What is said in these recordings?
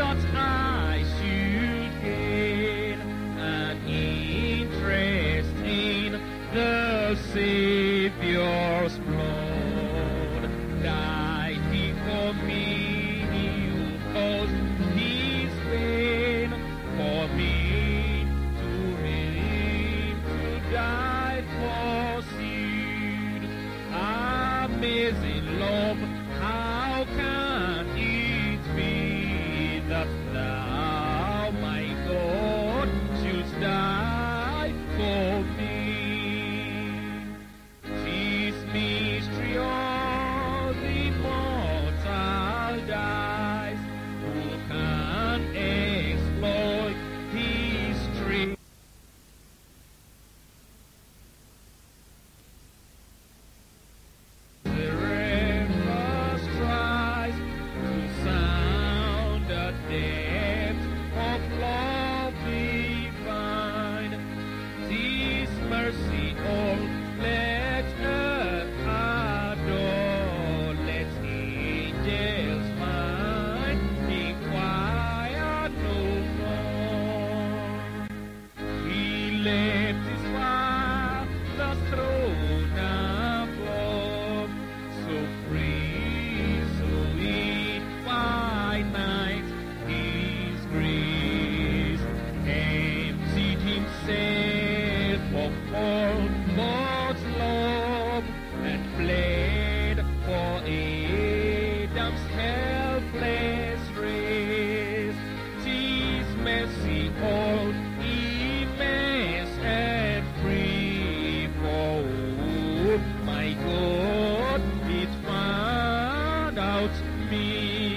that I should gain an interest in the Savior's blood. Died he for me, who caused his pain, for me to him to die for sin. Amazing love, how can it be that thou, my God, shouldst die for me? 'Tis mystery all the mortal dies, who can exploit his strength? The first tries to sound the depth of love divine. 'Tis mercy all let earth adore, let angels find, inquire no more. He left his Father's throne above, so free, so infinite his grace, emptied himself of all God's love, and bled for Adam's helpless race. 'Tis mercy all immense and free, for oh, my God, it found out me.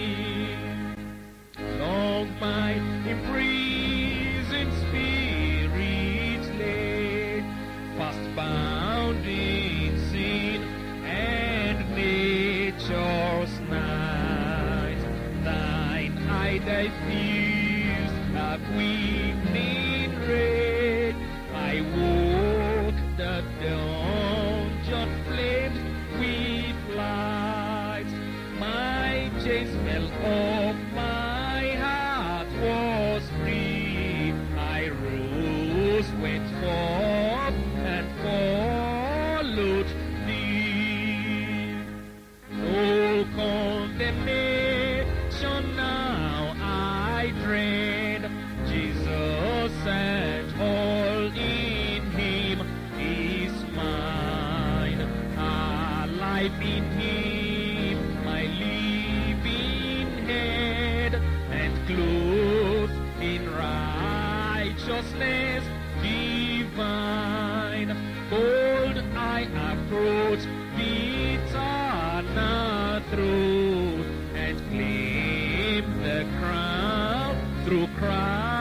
Long my imprisoned spirit lay, fast bound in sin and nature's night. Thine eye thy fierce a quickening ray. I woke the dungeon flamed with light. My chains fell off, my heart was free. I rose, went forth, and followed thee. No condemnation now I dread, Jesus and all in him is mine. Alive in him, my living head, and clothed in righteousness divine. Bold I approach the eternal throne, and claim the crown through Christ